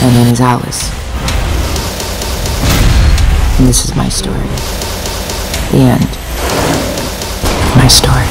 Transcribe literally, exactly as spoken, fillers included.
My name is Alice. And this is my story. The end of my story.